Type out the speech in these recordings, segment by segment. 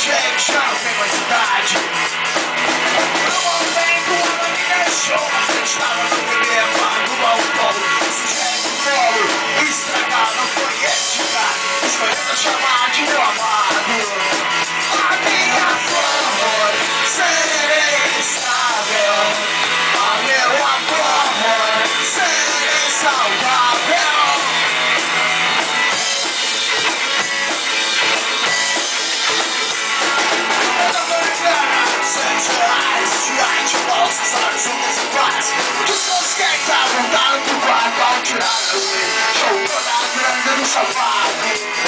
gente já não tem mais idade. No momento ela me deixou, mas eu estava no cinema, no balcão. Esse jeito bolo, estragar não foi esse cara, escolhendo chamar de meu amado. A minha flor, serei estável. A meu amor, serei saudável. Diante de nossos olhos juntos em paz. Que seus quem tá voltando pro quarto ao tirar meu fim. Jogou na grande do safado.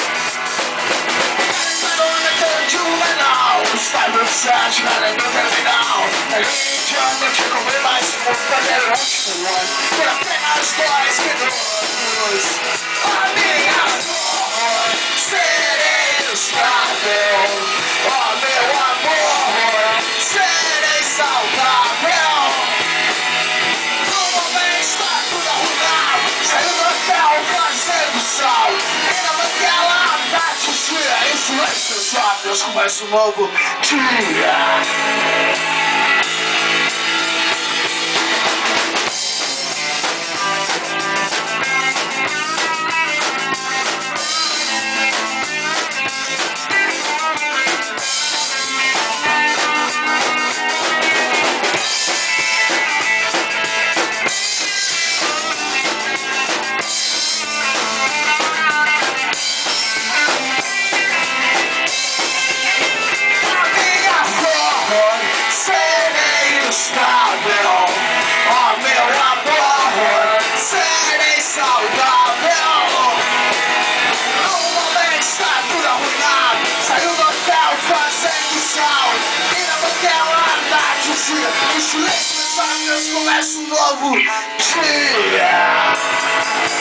Essa dona que eu de um menal. Está no sete, nada no terminal. Ali em diante eu te comi mais um primeiro último ano. Por apenas 2 minutos. A minha flor, serei estável. Ó meu amor, serei saudável. No momento está tudo arrumado. Saiu do hotel fazendo sol. E na manguela bate o dia. Isso é seus olhos, começa um novo dia. O silêncio dos olhos começa um novo dia.